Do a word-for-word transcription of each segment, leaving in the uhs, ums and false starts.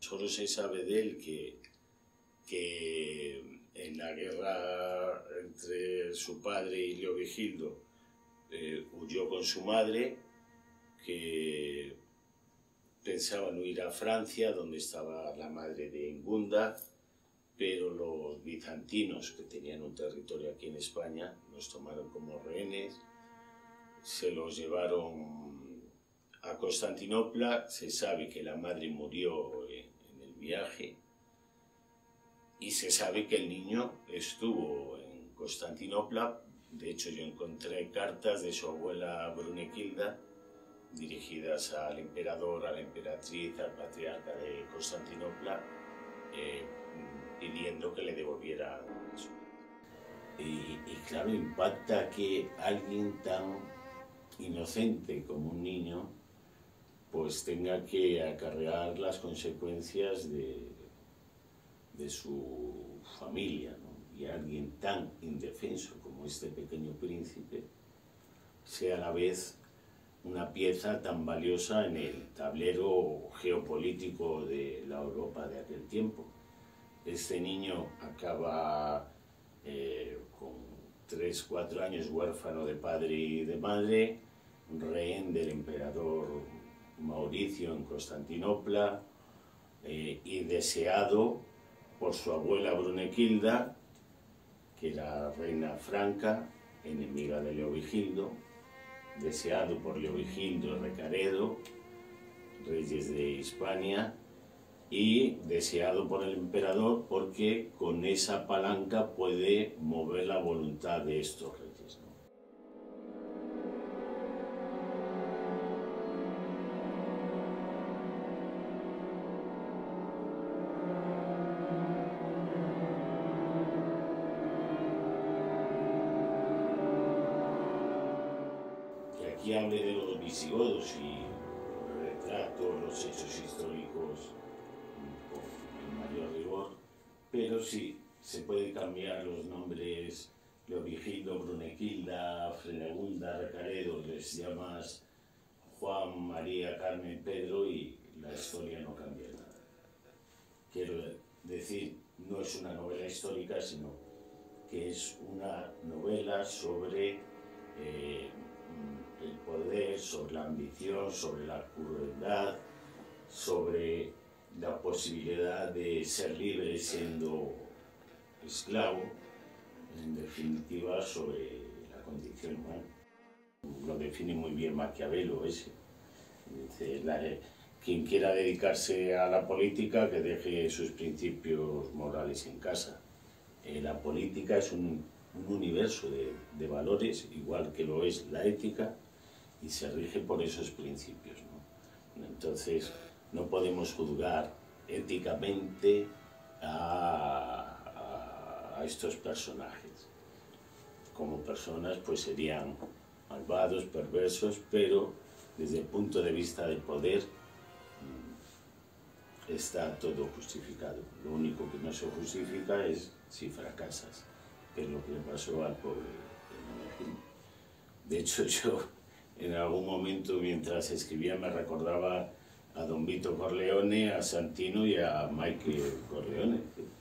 Solo se sabe de él que, que en la guerra entre su padre y Leovigildo eh, huyó con su madre, que pensaban huir a Francia, donde estaba la madre de Ingunda, pero los bizantinos, que tenían un territorio aquí en España, los tomaron como rehenes, se los llevaron a Constantinopla. Se sabe que la madre murió en, en el viaje y se sabe que el niño estuvo en Constantinopla. De hecho, yo encontré cartas de su abuela Brunequilda dirigidas al emperador, a la emperatriz, al patriarca de Constantinopla, eh, pidiendo que le devolviera eso. Y, y claro, impacta que alguien tan inocente como un niño pues tenga que acarrear las consecuencias de, de su familia, ¿no? Y alguien tan indefenso como este pequeño príncipe sea a la vez una pieza tan valiosa en el tablero geopolítico de la Europa de aquel tiempo. Este niño acaba eh, con tres, cuatro años huérfano de padre y de madre, rehén del emperador Mauricio en Constantinopla, eh, y deseado por su abuela Brunequilda, que era reina franca, enemiga de Leovigildo, deseado por Leovigildo y Recaredo, reyes de Hispania, y deseado por el emperador porque con esa palanca puede mover la voluntad de estos reyes, ¿no? Que aquí hable de los visigodos y retrato los hechos históricos con el mayor rigor, pero sí, se puede cambiar los nombres Leovigildo, Brunequilda, Frenegunda, Recaredo, les llamas Juan, María, Carmen, Pedro y la historia no cambia nada. Quiero decir, no es una novela histórica, sino que es una novela sobre eh, el poder, sobre la ambición, sobre la crueldad, sobre la posibilidad de ser libre siendo esclavo, en definitiva sobre la condición humana. Lo define muy bien Maquiavelo ese. Dice, la, quien quiera dedicarse a la política que deje sus principios morales en casa. Eh, la política es un, un universo de, de valores, igual que lo es la ética, y se rige por esos principios, ¿no? Entonces, no podemos juzgar éticamente a, a, a estos personajes. Como personas, pues serían malvados, perversos, pero desde el punto de vista del poder está todo justificado. Lo único que no se justifica es si fracasas, que es lo que le pasó al pobre Hermenegildo. De hecho, yo en algún momento mientras escribía me recordaba a Don Vito Corleone, a Santino y a Michael Corleone.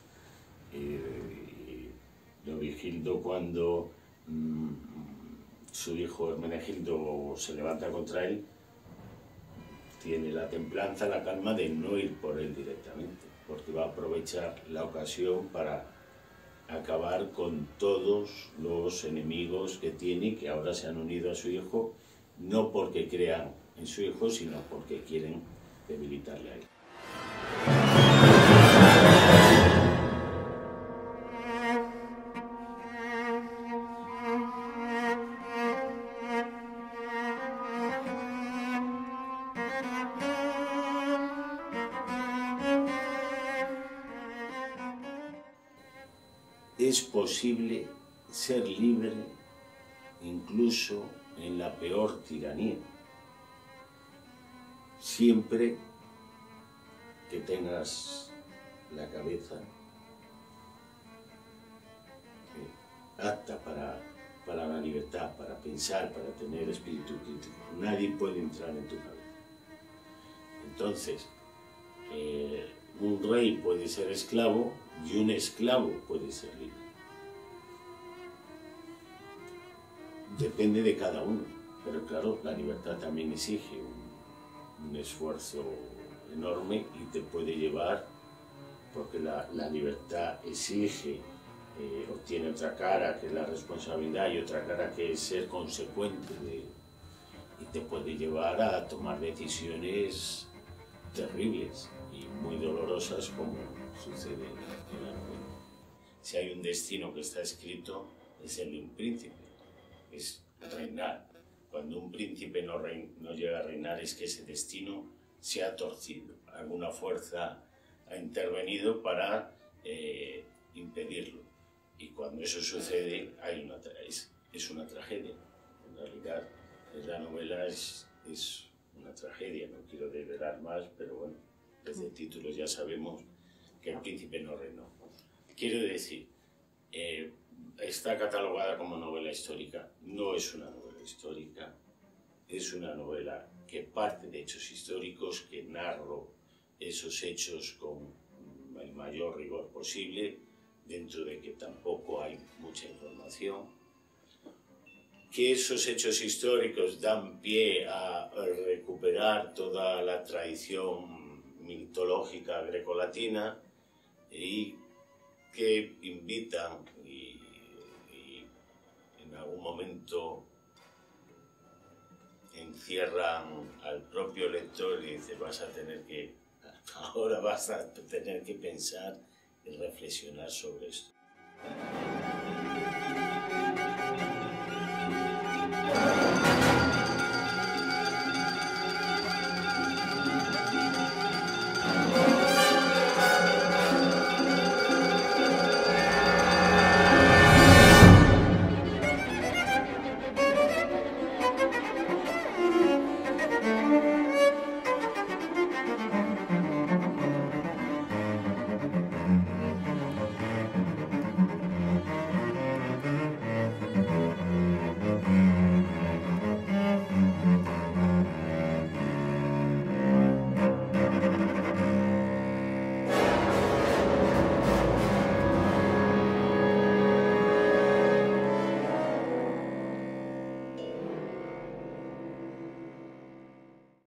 Y Leovigildo, cuando mmm, su hijo Hermenegildo se levanta contra él, tiene la templanza, la calma de no ir por él directamente, porque va a aprovechar la ocasión para acabar con todos los enemigos que tiene y que ahora se han unido a su hijo, no porque crean en su hijo, sino porque quieren debilitarle a él. Es posible ser libre incluso en la peor tiranía, siempre que tengas la cabeza eh, apta para, para la libertad, para pensar, para tener espíritu crítico. Nadie puede entrar en tu cabeza. Entonces, eh, un rey puede ser esclavo y un esclavo puede ser libre. Depende de cada uno, pero claro, la libertad también exige un, un esfuerzo enorme y te puede llevar, porque la, la libertad exige, eh, o tiene otra cara que es la responsabilidad y otra cara que es ser consecuente de, y te puede llevar a tomar decisiones terribles y muy dolorosas, como sucede en la novela. Si hay un destino que está escrito, es el de un príncipe, es reinar. Cuando un príncipe no, reina, no llega a reinar, es que ese destino se ha torcido, alguna fuerza ha intervenido para eh, impedirlo. Y cuando eso sucede, hay una, es, es una tragedia. En realidad, la novela es, es una tragedia, no quiero develar más, pero bueno, desde el título ya sabemos que el príncipe no reinó. Quiero decir, eh, está catalogada como novela histórica, no es una novela histórica, es una novela que parte de hechos históricos, que narro esos hechos con el mayor rigor posible, dentro de que tampoco hay mucha información, que esos hechos históricos dan pie a recuperar toda la tradición mitológica grecolatina y que invitan y, y en algún momento encierran al propio lector y dice, vas a tener que, ahora vas a tener que pensar y reflexionar sobre esto.